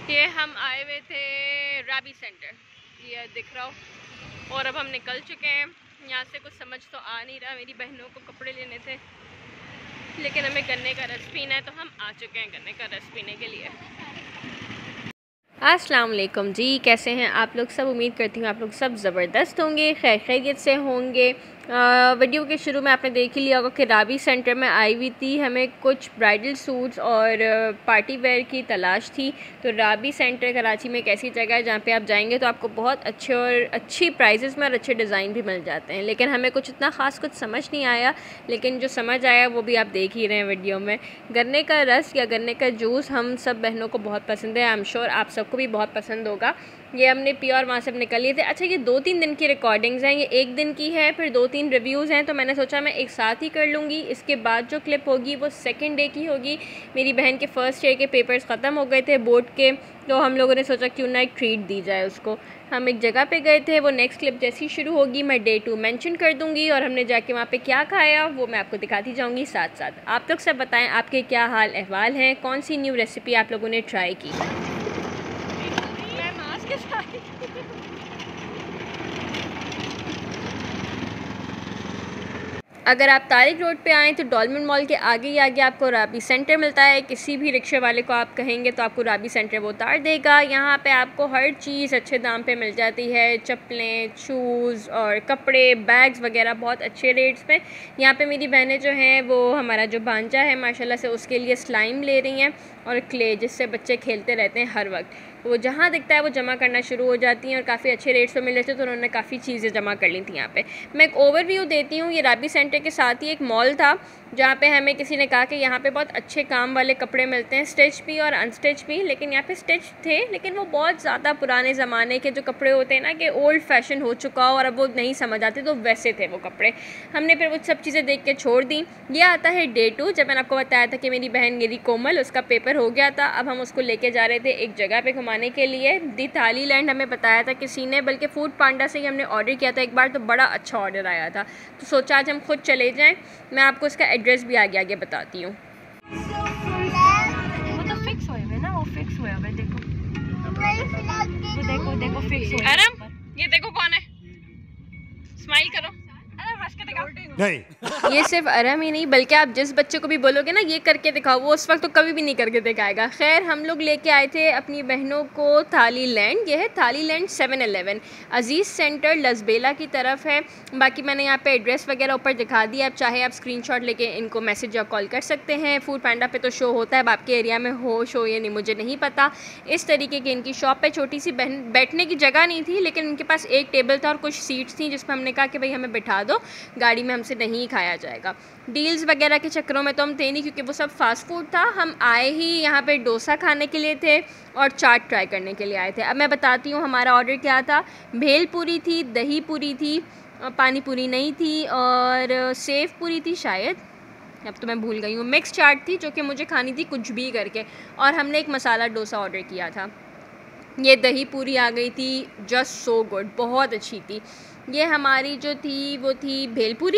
ये हम आए हुए थे राबी सेंटर, ये दिख रहा हो, और अब हम निकल चुके हैं यहाँ से। कुछ समझ तो आ नहीं रहा। मेरी बहनों को कपड़े लेने थे, लेकिन हमें गन्ने का रस पीना है, तो हम आ चुके हैं गन्ने का रस पीने के लिए। अस्सलाम वालेकुम जी, कैसे हैं आप लोग सब? उम्मीद करती हूँ आप लोग सब ज़बरदस्त होंगे, खैर खैरियत से होंगे। वीडियो के शुरू में आपने देख ही लिया होगा कि राबी सेंटर में आई हुई थी। हमें कुछ ब्राइडल सूट्स और पार्टी वेयर की तलाश थी। तो राबी सेंटर कराची में एक ऐसी जगह है जहाँ पे आप जाएंगे तो आपको बहुत अच्छे और अच्छी प्राइसेस में और अच्छे डिज़ाइन भी मिल जाते हैं। लेकिन हमें कुछ इतना ख़ास कुछ समझ नहीं आया, लेकिन जो समझ आया वो भी आप देख ही रहे हैं वीडियो में। गन्ने का रस या गन्ने का जूस हम सब बहनों को बहुत पसंद है, आई एम श्योर आप सबको भी बहुत पसंद होगा। ये हमने पिया और वहाँ से निकल लिए थे। अच्छा, ये 2-3 दिन की रिकॉर्डिंग्स हैं, ये 1 दिन की है, फिर 2-3 रिव्यूज़ हैं, तो मैंने सोचा मैं एक साथ ही कर लूँगी। इसके बाद जो क्लिप होगी वो सेकंड डे की होगी। मेरी बहन के फर्स्ट ईयर के पेपर्स ख़त्म हो गए थे बोर्ड के, तो हम लोगों ने सोचा क्यों ना एक ट्रीट दी जाए उसको। हम एक जगह पे गए थे, वो नेक्स्ट क्लिप जैसी शुरू होगी मैं Day 2 मेंशन कर दूँगी, और हमने जाके वहाँ पे क्या खाया वो मैं आपको दिखाती जाऊँगी साथ साथ। आप लोग सब बताएँ आपके क्या हाल अहवाल हैं, कौन सी न्यू रेसिपी आप लोगों ने ट्राई की। अगर आप तारिक रोड पे आएँ तो डॉल्मेन मॉल के आगे ही आगे आपको राबी सेंटर मिलता है। किसी भी रिक्शे वाले को आप कहेंगे तो आपको राबी सेंटर वो उतार देगा। यहाँ पे आपको हर चीज़ अच्छे दाम पे मिल जाती है, चप्पलें, शूज़ और कपड़े, बैग्स वगैरह बहुत अच्छे रेट्स पे। यहाँ पे मेरी बहनें जो हैं वो हमारा जो भांजा है माशाल्लाह से उसके लिए स्लाइम ले रही हैं और क्ले, जिससे बच्चे खेलते रहते हैं हर वक्त। वो जहाँ दिखता है वो जमा करना शुरू हो जाती हैं और काफ़ी अच्छे रेट्स पे मिल रहे थे, तो उन्होंने काफ़ी चीज़ें जमा कर ली थी यहाँ पे। मैं एक ओवरव्यू देती हूँ। ये राबी सेंटर के साथ ही एक मॉल था जहाँ पे हमें किसी ने कहा कि यहाँ पे बहुत अच्छे काम वाले कपड़े मिलते हैं, स्टिच भी और अनस्टिच भी। लेकिन यहाँ पे स्टिच थे, लेकिन वो बहुत ज़्यादा पुराने ज़माने के जो कपड़े होते हैं ना, कि ओल्ड फैशन हो चुका हो और अब वो नहीं समझ आते, तो वैसे थे वो कपड़े। हमने फिर वो सब चीज़ें देख के छोड़ दी। ये आता है Day 2, जब मैंने आपको बताया था कि मेरी बहन मेरी कोमल, उसका पेपर हो गया था। अब हम उसको लेके जा रहे थे एक जगह पे घुमाने के लिए। दी थाईलैंड हमें बताया था किसी ने, बल्कि फूड पांडा से ही हमने ऑर्डर किया था एक बार, तो बड़ा अच्छा ऑर्डर आया था। तो सोचा आज हम खुद चले जाएं। मैं आपको इसका एड्रेस भी आगे आगे बताती हूँ। वो तो फिक्स हुए हुए ना, वो फिक्स हुए हुए, देखो वो देखो देखो फिक्स हुए। अरम, ये देखो कौन है, स्माइल करो। नहीं, ये सिर्फ अरम ही नहीं, बल्कि आप जिस बच्चे को भी बोलोगे ना ये करके दिखाओ, वो उस वक्त तो कभी भी नहीं करके दिखाएगा। खैर, हम लोग लेके आए थे अपनी बहनों को थाईलैंड। ये है थाईलैंड 7-Eleven, अजीज़ सेंटर लसबेला की तरफ है। बाकी मैंने यहाँ पे एड्रेस वगैरह ऊपर दिखा दिया, आप चाहे आप स्क्रीनशॉट लेके इनको मैसेज या कॉल कर सकते हैं। फूड पांडा पे तो शो होता है, अब आपके एरिया में हो शो या नहीं मुझे नहीं पता। इस तरीके की इनकी शॉप पे छोटी सी बैठने की जगह नहीं थी, लेकिन इनके पास एक टेबल था और कुछ सीट्स थी, जिसमें हमने कहा कि भाई हमें बिठा दो, गाड़ी में हमसे नहीं खाया जाएगा। डील्स वगैरह के चक्करों में तो हम थे नहीं, क्योंकि वो सब फास्ट फूड था। हम आए ही यहाँ पे डोसा खाने के लिए थे और चाट ट्राई करने के लिए आए थे। अब मैं बताती हूँ हमारा ऑर्डर क्या था। भेल पूरी थी, दही पूरी थी, पानी पूरी नहीं थी, और सेव पूरी थी शायद, अब तो मैं भूल गई हूँ। मिक्स चाट थी जो कि मुझे खानी थी कुछ भी करके, और हमने एक मसाला डोसा ऑर्डर किया था। ये दही पूरी आ गई थी, जस्ट सो गुड, बहुत अच्छी थी। ये हमारी जो थी वो थी भेलपूरी।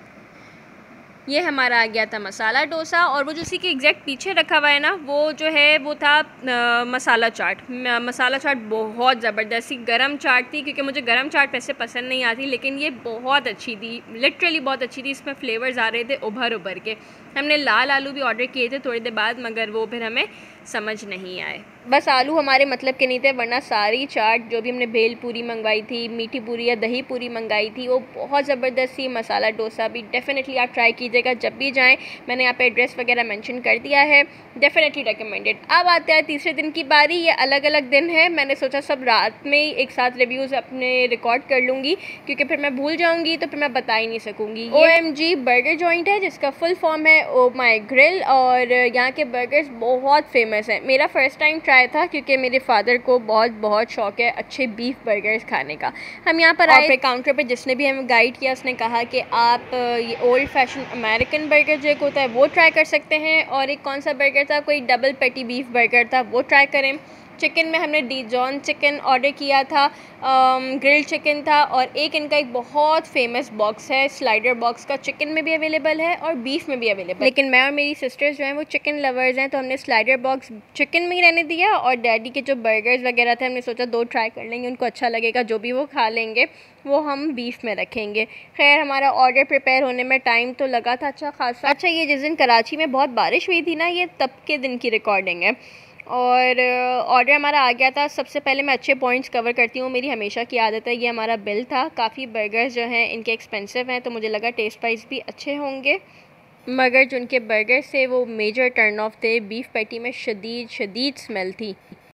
ये हमारा आ गया था मसाला डोसा, और वो जो उसी के एग्जैक्ट पीछे रखा हुआ है ना, वो जो है वो था मसाला चाट। मसाला चाट बहुत ज़बरदस्त, गरम चाट थी, क्योंकि मुझे गरम चाट वैसे पसंद नहीं आती, लेकिन ये बहुत अच्छी थी, लिटरली बहुत अच्छी थी। इसमें फ्लेवर्स आ रहे थे उभर उभर के। हमने लाल आलू भी ऑर्डर किए थे थोड़ी देर बाद, मगर वो फिर हमें समझ नहीं आए। बस आलू हमारे मतलब के नहीं थे, वरना सारी चाट जो भी हमने भेल पूरी मंगवाई थी, मीठी पूरी या दही पूरी मंगाई थी, वो बहुत ज़बरदस्त थी। मसाला डोसा भी डेफ़िनेटली आप ट्राई कीजिएगा जब भी जाएं। मैंने यहाँ पे एड्रेस वगैरह मेंशन कर दिया है, डेफ़िनेटली रिकमेंडेड। अब आते हैं तीसरे दिन की बारी। ये अलग अलग दिन है, मैंने सोचा सब रात में ही एक साथ रिव्यूज़ अपने रिकॉर्ड कर लूँगी, क्योंकि फिर मैं भूल जाऊँगी तो फिर मैं बता ही नहीं सकूँगी। OMG बर्गर जॉइंट है, जिसका फुल फॉर्म है ओ माई ग्रिल, और यहाँ के बर्गर्स बहुत फेमस हैं। मेरा फ़र्स्ट टाइम ट्राई था, क्योंकि मेरे फादर को बहुत शौक़ है अच्छे बीफ बर्गर्स खाने का। हम यहाँ पर आए, काउंटर पे जिसने भी हमें गाइड किया उसने कहा कि आप ये ओल्ड फैशन अमेरिकन बर्गर जो एक होता है वो ट्राई कर सकते हैं, और एक कौन सा बर्गर था, कोई डबल पैटी बीफ बर्गर था, वो ट्राई करें। चिकन में हमने डिजॉन चिकन ऑर्डर किया था, ग्रिल्ड चिकन था, और एक इनका एक बहुत फेमस बॉक्स है स्लाइडर बॉक्स का, चिकन में भी अवेलेबल है और बीफ में भी अवेलेबल। लेकिन मैं और मेरी सिस्टर्स जो हैं वो चिकन लवर्स हैं, तो हमने स्लाइडर बॉक्स चिकन में ही रहने दिया, और डैडी के जो बर्गर्स वगैरह थे हमने सोचा 2 ट्राई कर लेंगे, उनको अच्छा लगेगा, जो भी वो खा लेंगे वो हम बीफ में रखेंगे। खैर हमारा ऑर्डर प्रिपेयर होने में टाइम तो लगा था अच्छा खासा। अच्छा, ये जिस दिन कराची में बहुत बारिश हुई थी ना, ये तब के दिन की रिकॉर्डिंग है, और ऑर्डर हमारा आ गया था। सबसे पहले मैं अच्छे पॉइंट्स कवर करती हूँ, मेरी हमेशा की आदत है। ये हमारा बिल था, काफ़ी बर्गर्स जो हैं इनके एक्सपेंसिव हैं, तो मुझे लगा टेस्ट वाइज भी अच्छे होंगे, मगर जो उनके बर्गर्स थे वो मेजर टर्न ऑफ थे। बीफ पैटी में शदीद स्मेल थी।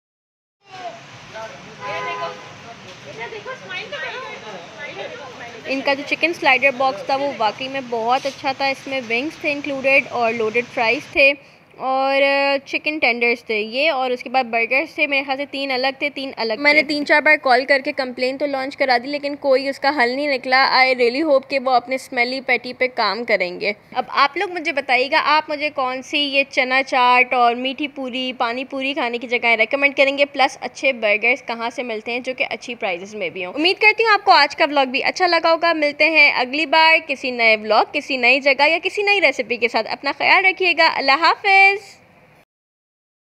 इनका जो चिकन स्लाइडर बॉक्स था वो वाकई में बहुत अच्छा था। इसमें विंग्स थे इंक्लूडेड और लोडेड फ्राइज़ थे और चिकन टेंडर्स थे ये, और उसके बाद बर्गर्स थे, मेरे ख्याल से 3 अलग थे, 3 अलग। मैंने 3-4 बार कॉल करके कंप्लेन तो लॉन्च करा दी, लेकिन कोई उसका हल नहीं निकला। आई रियली होप कि वो अपने स्मेली पैटी पे काम करेंगे। अब आप लोग मुझे बताइएगा, आप मुझे कौन सी ये चना चाट और मीठी पूरी, पानी पूरी खाने की जगह रेकमेंड करेंगे, प्लस अच्छे बर्गर्स कहाँ से मिलते हैं जो कि अच्छी प्राइजेस में भी हों। उम्मीद करती हूँ आपको आज का व्लॉग भी अच्छा लगा होगा। मिलते हैं अगली बार किसी नए व्लॉग, किसी नई जगह या किसी नई रेसिपी के साथ। अपना ख्याल रखिएगा। अल्लाह हाफ़िज़।